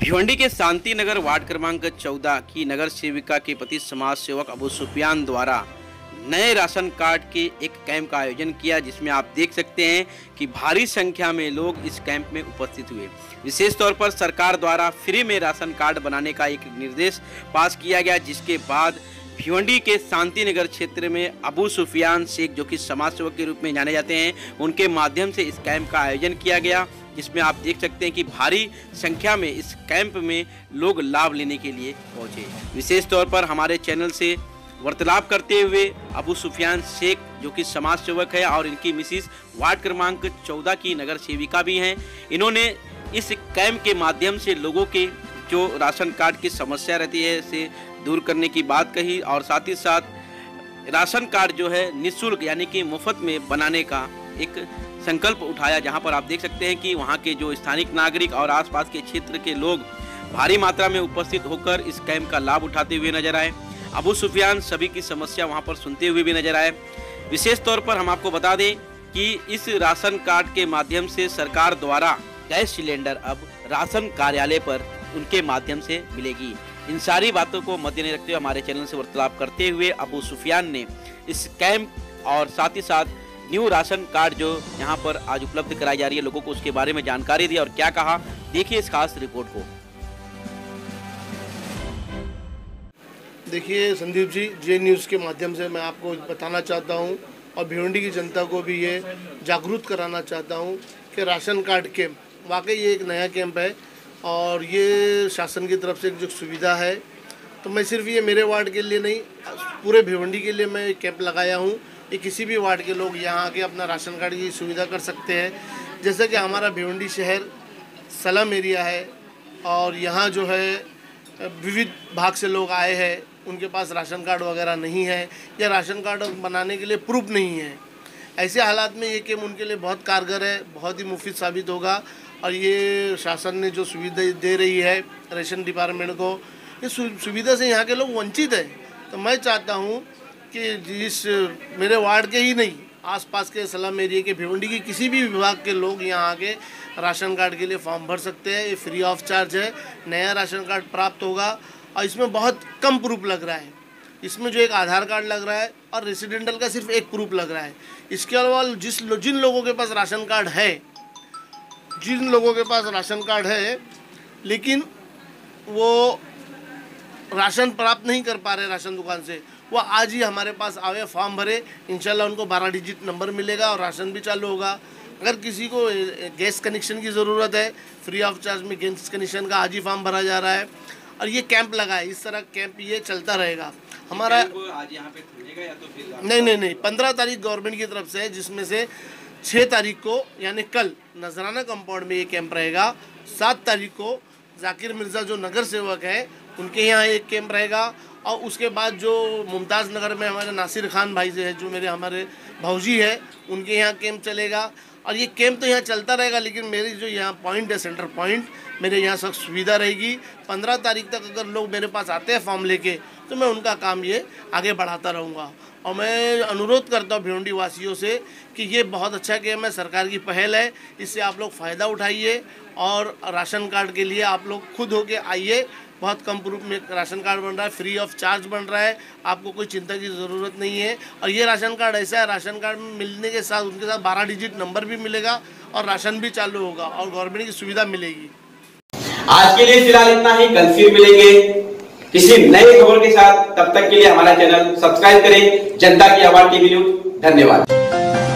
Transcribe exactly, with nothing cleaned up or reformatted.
भिवंडी के शांति नगर वार्ड क्रमांक चौदह की नगर सेविका के पति समाज सेवक अबू सुफियान द्वारा नए राशन कार्ड के एक कैंप का आयोजन किया, जिसमें आप देख सकते हैं कि भारी संख्या में लोग इस कैंप में उपस्थित हुए। विशेष तौर पर सरकार द्वारा फ्री में राशन कार्ड बनाने का एक निर्देश पास किया गया, जिसके बाद भिवंडी के शांति नगर क्षेत्र में अबू सुफियान शेख, जो कि समाज सेवक के रूप में जाने जाते हैं, उनके माध्यम से इस कैंप का आयोजन किया गया, जिसमें आप देख सकते हैं कि भारी संख्या में इस कैंप में लोग लाभ लेने के लिए पहुंचे। विशेष तौर पर हमारे चैनल से वार्तालाप करते हुए अबू सुफियान शेख, जो कि समाज सेवक है और इनकी मिसिस वार्ड क्रमांक चौदह की नगर सेविका भी हैं, इन्होंने इस कैंप के माध्यम से लोगों के जो राशन कार्ड की समस्या रहती है इसे दूर करने की बात कही और साथ ही साथ राशन कार्ड जो है निःशुल्क यानी कि मुफ्त में बनाने का एक संकल्प उठाया, जहां पर आप देख सकते हैं कि वहां के जो स्थानिक नागरिक और आसपास के क्षेत्र के लोग भारी मात्रा में उपस्थित होकर इस कैंप का लाभ उठाते हुए नजर आए। अबू सुफियान सभी की समस्या वहां पर सुनते हुए भी नजर आए। विशेष तौर पर हम आपको बता दें कि इस राशन कार्ड के माध्यम से सरकार द्वारा गैस सिलेंडर अब राशन कार्यालय पर उनके माध्यम से मिलेगी। इन सारी बातों को मद्देनजर रखते हुए हमारे चैनल से वार्तालाप करते हुए अबू सुफियान ने इस कैंप और साथ ही साथ न्यू राशन कार्ड जो यहाँ पर आज उपलब्ध कराई जा रही है लोगों को, उसके बारे में जानकारी दी और क्या कहा, देखिए इस खास रिपोर्ट को। देखिए संदीप जी, जे न्यूज़ के माध्यम से मैं आपको बताना चाहता हूँ और भिवंडी की जनता को भी ये जागरूक कराना चाहता हूँ कि राशन कार्ड कैंप वाकई ये एक नया कैंप है और ये शासन की तरफ से एक जो सुविधा है, तो मैं सिर्फ ये मेरे वार्ड के लिए नहीं, पूरे भिवंडी के लिए मैं कैंप लगाया हूँ। ये किसी भी वार्ड के लोग यहाँ आके अपना राशन कार्ड की सुविधा कर सकते हैं। जैसे कि हमारा भिवंडी शहर स्लम एरिया है और यहाँ जो है विविध भाग से लोग आए हैं, उनके पास राशन कार्ड वगैरह नहीं है या राशन कार्ड बनाने के लिए प्रूफ नहीं है। ऐसे हालात में ये कैंप उनके लिए बहुत कारगर है, बहुत ही मुफीद साबित होगा और ये शासन ने जो सुविधा दे रही है रेशन डिपार्टमेंट को, ये सुविधा से यहाँ के लोग वंचित हैं। तो मैं चाहता हूँ कि जिस मेरे वार्ड के ही नहीं, आसपास के स्लम एरिया के भिवंडी की किसी भी विभाग के लोग यहाँ आके राशन कार्ड के लिए फॉर्म भर सकते हैं। ये फ्री ऑफ चार्ज है, नया राशन कार्ड प्राप्त होगा और इसमें बहुत कम प्रूफ लग रहा है। इसमें जो एक आधार कार्ड लग रहा है और रेसिडेंटल का सिर्फ एक प्रूफ लग रहा है। इसके अलावा जिस लो, जिन लोगों के पास राशन कार्ड है जिन लोगों के पास राशन कार्ड है लेकिन वो राशन प्राप्त नहीं कर पा रहे राशन दुकान से, वो आज ही हमारे पास आवे, फॉर्म भरे, इंशाल्लाह उनको बारह डिजिट नंबर मिलेगा और राशन भी चालू होगा। अगर किसी को गैस कनेक्शन की ज़रूरत है, फ्री ऑफ चार्ज में गैस कनेक्शन का आज ही फॉर्म भरा जा रहा है और ये कैंप लगा है। इस तरह कैंप ये चलता रहेगा हमारा। आज यहाँ पे खुलेगा या तो फिर नहीं नहीं नहीं पंद्रह तारीख गवर्नमेंट की तरफ से है, जिसमें से छः तारीख को यानी कल नजराना कंपाउंड में ये कैंप रहेगा। सात तारीख को जाकिर मिर्ज़ा जो नगर सेवक है उनके यहाँ एक कैंप रहेगा और उसके बाद जो मुमताज़ नगर में हमारे नासिर खान भाई से है, जो मेरे हमारे भाऊजी है, उनके यहाँ कैंप चलेगा। और ये कैंप तो यहाँ चलता रहेगा, लेकिन मेरी जो यहाँ पॉइंट है, सेंटर पॉइंट, मेरे यहाँ सब सुविधा रहेगी। पंद्रह तारीख तक अगर लोग मेरे पास आते हैं फॉर्म लेके, तो मैं उनका काम ये आगे बढ़ाता रहूँगा। और मैं अनुरोध करता हूँ भिवंडी वासियों से कि ये बहुत अच्छा कैंप है, सरकार की पहल है, इससे आप लोग फ़ायदा उठाइए और राशन कार्ड के लिए आप लोग खुद होके आइए। बहुत कम प्रूफ में राशन कार्ड बन रहा है, फ्री ऑफ चार्ज बन रहा है, आपको कोई चिंता की ज़रूरत नहीं है। और ये राशन कार्ड ऐसा है, राशन कार्ड मिलने के साथ उनके साथ बारह डिजिट नंबर भी मिलेगा और राशन भी चालू होगा और गवर्नमेंट की सुविधा मिलेगी। आज के लिए फिलहाल इतना ही, कल फिर मिलेंगे किसी नई खबर के साथ। तब तक के लिए हमारा चैनल सब्सक्राइब करें। जनता की आवाज टीवी न्यूज। धन्यवाद।